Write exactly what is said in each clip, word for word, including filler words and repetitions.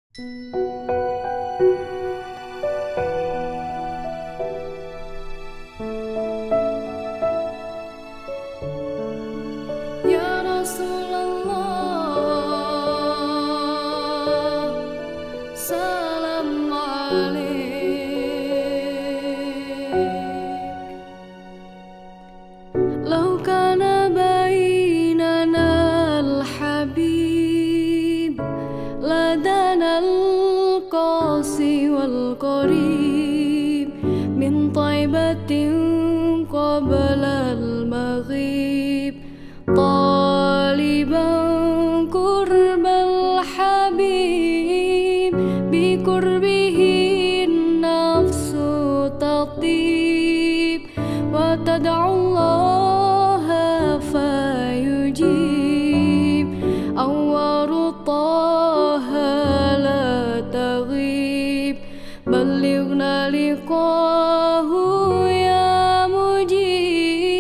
Ya Rasulullah, salam alaik. Lau kana bainana al-habib ladana al-qasi wal-qarib min taibatin qabla al-maghrib طالبا قرب الحبيب بقربه النفس تطيب وتدعو الله فيجيب أنوار طه لا تغيب بلغنا لقاه يا مجيب.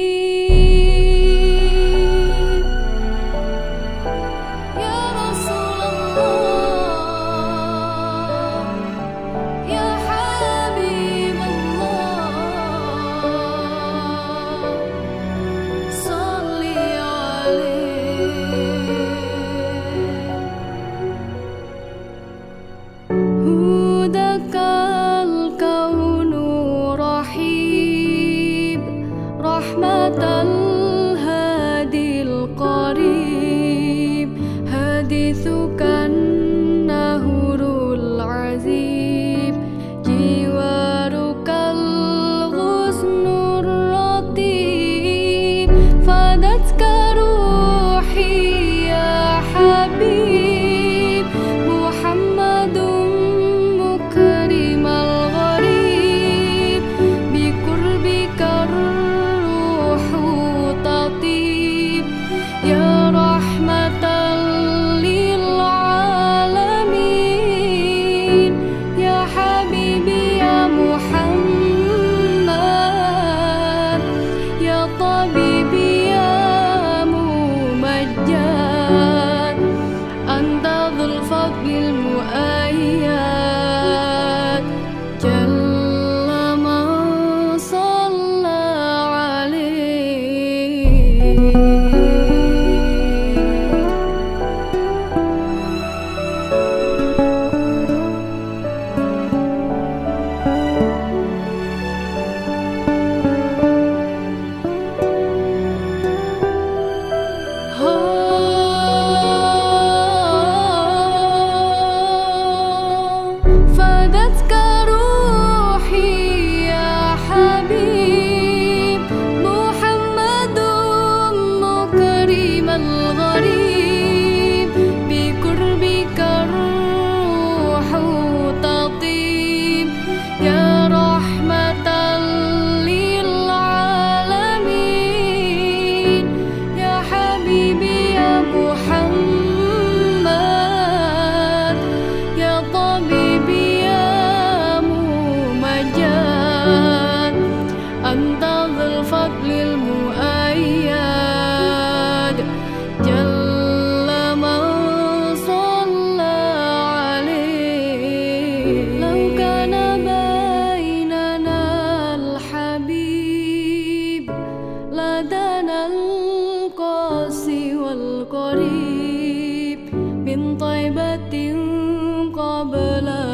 الهادي القريب حديثك النهر العزيب جوارك الغصن الرطيب فدتك روحي يا حبيب محمد مكرم الغريب بقربك يا رحمة للعالمين يا حبيبي يا محمد يا طبيبي يا ممجد أنت ذو الفضل المؤيد جل من صلى عليه. فدتك روحي يا حبيب محمد مكرم الغريب بقربك الروح تطيب يا رحمة للعالمين يا حبيبي يا محمد يا طبيبي أنت ذو الفضل المؤيد جل من صلى عليه. لو كان بيننا الحبيب لدنا القاسي والقريب من طيبة قبل